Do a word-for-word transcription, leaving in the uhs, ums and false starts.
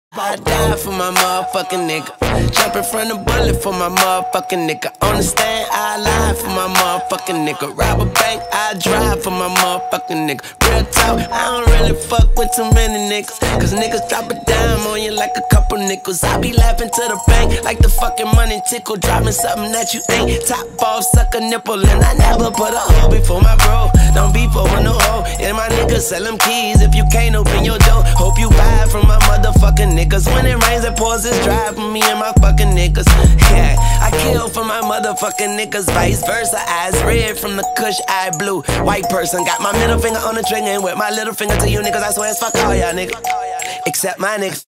I die for my motherfucking nigga. Jumping from the bullet for my motherfucking nigga. On the stand, I lie for my motherfucking nigga. Rob a bank, I drive for my motherfucking nigga. Real talk, I don't really fuck with too many niggas, cause niggas drop a dime on you like a couple nickels. I be laughing to the bank like the fucking money tickle. Dropping something that you ain't. Top off, suck a nipple, and I never put a hoe before my bro. Don't be for no hoe. And my niggas sell them keys if you can't open your door. Hope you buy from my motherfucking niggas. When it rains and pours, it's dry for me and my fucking niggas. Yeah, I kill for my motherfucking niggas. Vice versa, eyes red from the kush, eye blue. White person, got my middle finger on the trigger and with my little finger to you niggas. I swear it's fuck all y'all niggas, except my niggas.